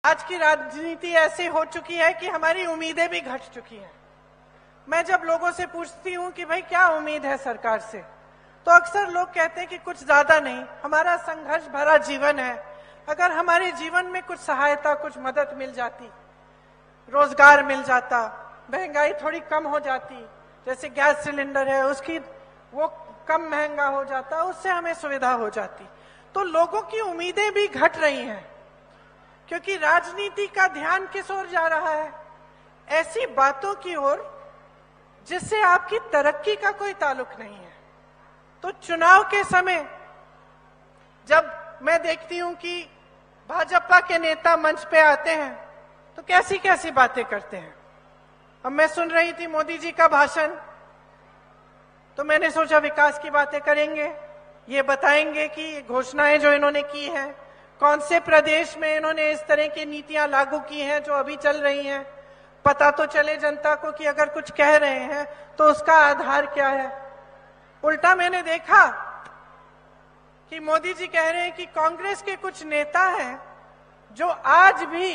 आज की राजनीति ऐसी हो चुकी है कि हमारी उम्मीदें भी घट चुकी हैं। मैं जब लोगों से पूछती हूं कि भाई क्या उम्मीद है सरकार से, तो अक्सर लोग कहते हैं कि कुछ ज्यादा नहीं, हमारा संघर्ष भरा जीवन है, अगर हमारे जीवन में कुछ सहायता, कुछ मदद मिल जाती, रोजगार मिल जाता, महंगाई थोड़ी कम हो जाती, जैसे गैस सिलेंडर है उसकी वो कम महंगा हो जाता, उससे हमें सुविधा हो जाती। तो लोगों की उम्मीदें भी घट रही हैं, क्योंकि राजनीति का ध्यान किस ओर जा रहा है? ऐसी बातों की ओर जिससे आपकी तरक्की का कोई ताल्लुक नहीं है। तो चुनाव के समय जब मैं देखती हूं कि भाजपा के नेता मंच पे आते हैं तो कैसी कैसी बातें करते हैं। अब मैं सुन रही थी मोदी जी का भाषण, तो मैंने सोचा विकास की बातें करेंगे, ये बताएंगे कि घोषणाएं जो इन्होंने की हैं, कौन से प्रदेश में इन्होंने इस तरह की नीतियां लागू की हैं जो अभी चल रही हैं, पता तो चले जनता को कि अगर कुछ कह रहे हैं तो उसका आधार क्या है। उल्टा मैंने देखा कि मोदी जी कह रहे हैं कि कांग्रेस के कुछ नेता हैं जो आज भी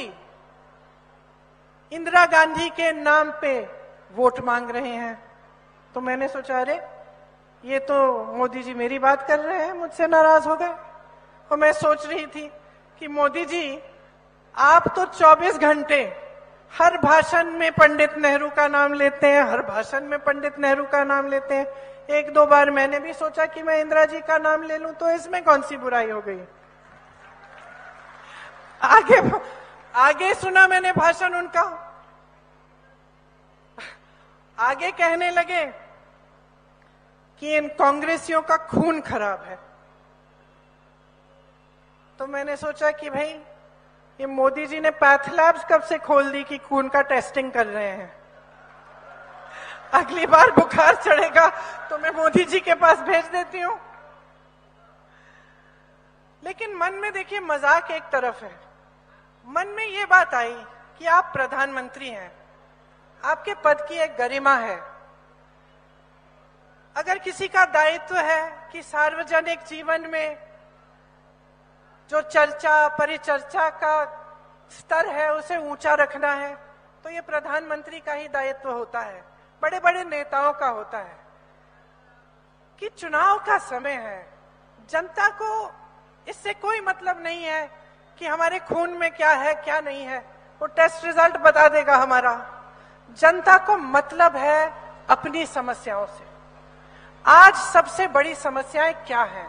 इंदिरा गांधी के नाम पे वोट मांग रहे हैं। तो मैंने सोचा अरे ये तो मोदी जी मेरी बात कर रहे हैं, मुझसे नाराज हो गए। और मैं सोच रही थी कि मोदी जी आप तो 24 घंटे हर भाषण में पंडित नेहरू का नाम लेते हैं, हर भाषण में पंडित नेहरू का नाम लेते हैं। एक दो बार मैंने भी सोचा कि मैं इंदिरा जी का नाम ले लूं, तो इसमें कौन सी बुराई हो गई। आगे सुना मैंने भाषण उनका, आगे कहने लगे कि इन कांग्रेसियों का खून खराब है। तो मैंने सोचा कि भाई ये मोदी जी ने पैथ लैब्स कब से खोल दी कि खून का टेस्टिंग कर रहे हैं। अगली बार बुखार चढ़ेगा तो मैं मोदी जी के पास भेज देती हूं। लेकिन मन में देखिए मजाक एक तरफ है, मन में ये बात आई कि आप प्रधानमंत्री हैं, आपके पद की एक गरिमा है। अगर किसी का दायित्व है कि सार्वजनिक जीवन में जो चर्चा परिचर्चा का स्तर है उसे ऊंचा रखना है, तो ये प्रधानमंत्री का ही दायित्व होता है, बड़े बड़े नेताओं का होता है। कि चुनाव का समय है, जनता को इससे कोई मतलब नहीं है कि हमारे खून में क्या है क्या नहीं है, वो टेस्ट रिजल्ट बता देगा हमारा। जनता को मतलब है अपनी समस्याओं से। आज सबसे बड़ी समस्याएं क्या हैं?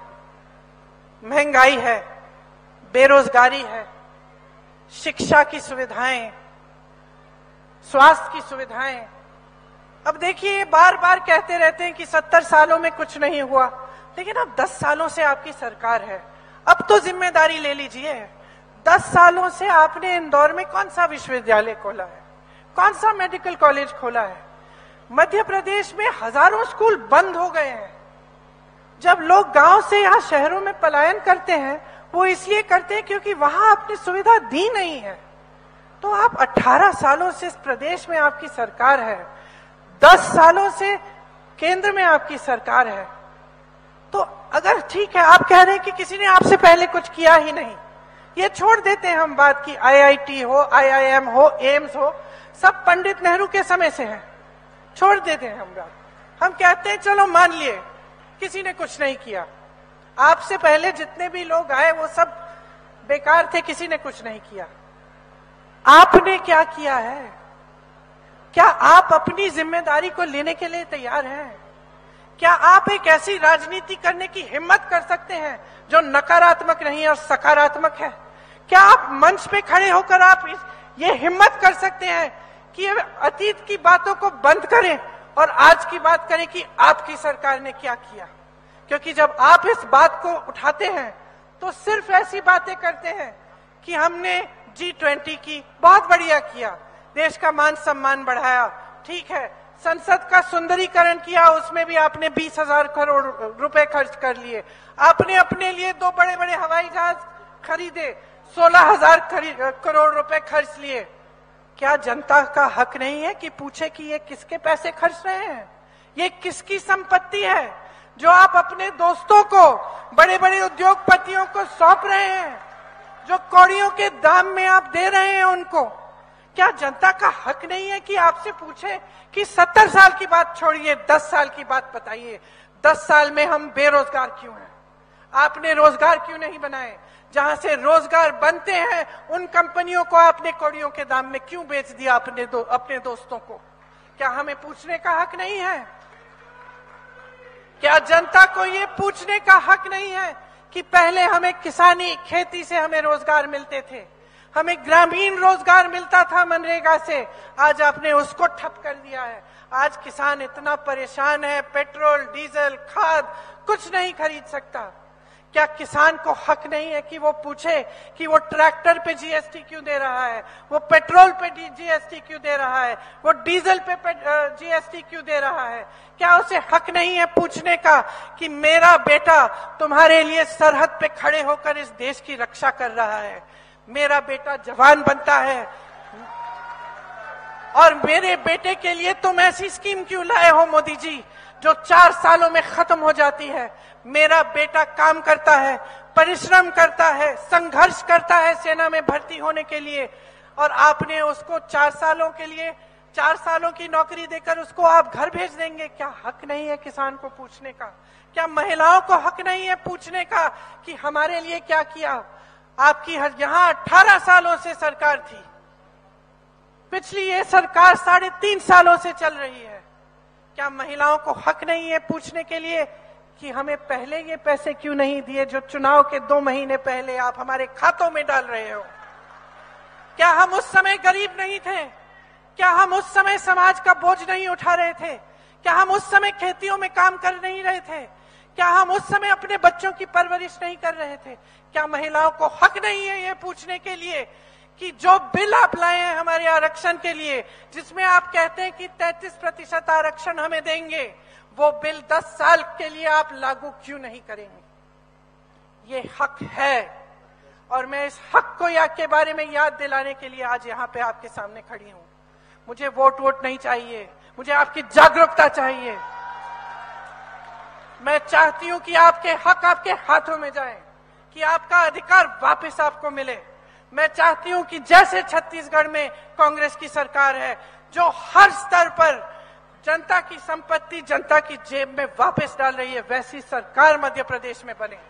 महंगाई है, बेरोजगारी है, शिक्षा की सुविधाएं, स्वास्थ्य की सुविधाएं। अब देखिए बार बार कहते रहते हैं कि 70 सालों में कुछ नहीं हुआ, लेकिन अब 10 सालों से आपकी सरकार है, अब तो जिम्मेदारी ले लीजिए। 10 सालों से आपने इंदौर में कौन सा विश्वविद्यालय खोला है, कौन सा मेडिकल कॉलेज खोला है? मध्य प्रदेश में हजारों स्कूल बंद हो गए हैं। जब लोग गांव से यहाँ शहरों में पलायन करते हैं वो इसलिए करते हैं क्योंकि वहां आपने सुविधा दी नहीं है। तो आप 18 सालों से इस प्रदेश में आपकी सरकार है, 10 सालों से केंद्र में आपकी सरकार है। तो अगर ठीक है आप कह रहे हैं कि किसी ने आपसे पहले कुछ किया ही नहीं, ये छोड़ देते हैं हम बात की IIT हो, IIM हो, एम्स हो, सब पंडित नेहरू के समय से है, छोड़ देते हैं हम बात। हम कहते हैं चलो मान लिए किसी ने कुछ नहीं किया, आपसे पहले जितने भी लोग आए वो सब बेकार थे, किसी ने कुछ नहीं किया। आपने क्या किया है? क्या आप अपनी जिम्मेदारी को लेने के लिए तैयार हैं? क्या आप एक ऐसी राजनीति करने की हिम्मत कर सकते हैं जो नकारात्मक नहीं और सकारात्मक है? क्या आप मंच पे खड़े होकर आप ये हिम्मत कर सकते हैं कि अतीत की बातों को बंद करें और आज की बात करें कि आपकी सरकार ने क्या किया? क्योंकि जब आप इस बात को उठाते हैं तो सिर्फ ऐसी बातें करते हैं कि हमने G20 की, बहुत बढ़िया किया, देश का मान सम्मान बढ़ाया, ठीक है, संसद का सुंदरीकरण किया, उसमें भी आपने 20,000 करोड़ रुपए खर्च कर लिए, आपने अपने लिए 2 बड़े बड़े हवाई जहाज खरीदे, 16,000 करोड़ रुपए खर्च लिए। क्या जनता का हक नहीं है कि पूछे कि ये किसके पैसे खर्च रहे हैं? ये किसकी संपत्ति है जो आप अपने दोस्तों को, बड़े बड़े उद्योगपतियों को सौंप रहे हैं? जो कौड़ियों के दाम में आप दे रहे हैं उनको, क्या जनता का हक नहीं है कि आपसे पूछे कि 70 साल की बात छोड़िए, 10 साल की बात बताइए, 10 साल में हम बेरोजगार क्यों हैं? आपने रोजगार क्यों नहीं बनाए? जहां से रोजगार बनते हैं उन कंपनियों को आपने कौड़ियों के दाम में क्यों बेच दिया अपने दोस्तों को? क्या हमें पूछने का हक नहीं है? क्या जनता को ये पूछने का हक नहीं है कि पहले हमें किसानी, खेती से हमें रोजगार मिलते थे, हमें ग्रामीण रोजगार मिलता था मनरेगा से, आज आपने उसको ठप कर दिया है। आज किसान इतना परेशान है, पेट्रोल, डीजल, खाद कुछ नहीं खरीद सकता। क्या किसान को हक नहीं है कि वो पूछे कि वो ट्रैक्टर पे जीएसटी क्यों दे रहा है, वो पेट्रोल पे जीएसटी क्यों दे रहा है, वो डीजल पे जीएसटी क्यों दे रहा है? क्या उसे हक नहीं है पूछने का कि मेरा बेटा तुम्हारे लिए सरहद पे खड़े होकर इस देश की रक्षा कर रहा है, मेरा बेटा जवान बनता है, और मेरे बेटे के लिए तुम ऐसी स्कीम क्यों लाए हो मोदी जी जो 4 सालों में खत्म हो जाती है? मेरा बेटा काम करता है, परिश्रम करता है, संघर्ष करता है सेना में भर्ती होने के लिए, और आपने उसको 4 सालों के लिए 4 सालों की नौकरी देकर उसको आप घर भेज देंगे? क्या हक नहीं है किसान को पूछने का? क्या महिलाओं को हक नहीं है पूछने का कि हमारे लिए क्या किया? आपकी यहाँ 18 सालों से सरकार थी, पिछली ये सरकार 3.5 सालों से चल रही है। क्या महिलाओं को हक नहीं है पूछने के लिए कि हमें पहले ये पैसे क्यों नहीं दिए जो चुनाव के 2 महीने पहले आप हमारे खातों में डाल रहे हो? क्या हम उस समय गरीब नहीं थे? क्या हम उस समय समाज का बोझ नहीं उठा रहे थे? क्या हम उस समय खेतियों में काम कर नहीं रहे थे? क्या हम उस समय अपने बच्चों की परवरिश नहीं कर रहे थे? क्या महिलाओं को हक नहीं है ये पूछने के लिए कि जो बिल आप लाए हैं हमारे आरक्षण के लिए, जिसमें आप कहते हैं कि 33% आरक्षण हमें देंगे, वो बिल 10 साल के लिए आप लागू क्यों नहीं करेंगे? ये हक है, और मैं इस हक को के बारे में याद दिलाने के लिए आज यहाँ पे आपके सामने खड़ी हूँ। मुझे वोट नहीं चाहिए, मुझे आपकी जागरूकता चाहिए। मैं चाहती हूँ कि आपके हक आपके हाथों में जाए, कि आपका अधिकार वापस आपको मिले। मैं चाहती हूँ कि जैसे छत्तीसगढ़ में कांग्रेस की सरकार है जो हर स्तर पर जनता की संपत्ति जनता की जेब में वापस डाल रही है, वैसी सरकार मध्य प्रदेश में बने।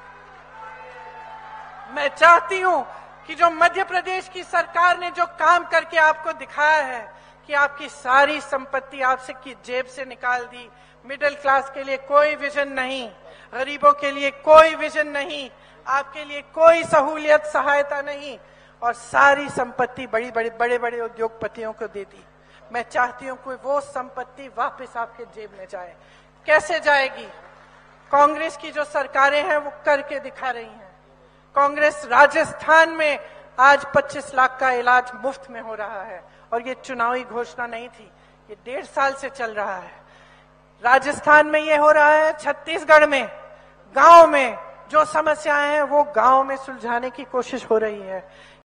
मैं चाहती हूँ कि जो मध्य प्रदेश की सरकार ने जो काम करके आपको दिखाया है कि आपकी सारी संपत्ति आपसे की जेब से निकाल दी, मिडिल क्लास के लिए कोई विजन नहीं, गरीबों के लिए कोई विजन नहीं, आपके लिए कोई सहूलियत सहायता नहीं, और सारी संपत्ति बड़े बड़े उद्योगपतियों को दे दी। मैं चाहती हूं कि वो संपत्ति वापस आपके जेब में जाए। कैसे जाएगी? कांग्रेस की जो सरकारें हैं वो करके दिखा रही हैं। कांग्रेस राजस्थान में आज 25 लाख का इलाज मुफ्त में हो रहा है, और ये चुनावी घोषणा नहीं थी, ये 1.5 साल से चल रहा है। राजस्थान में ये हो रहा है, छत्तीसगढ़ में गांव में जो समस्याएं हैं वो गांव में सुलझाने की कोशिश हो रही है।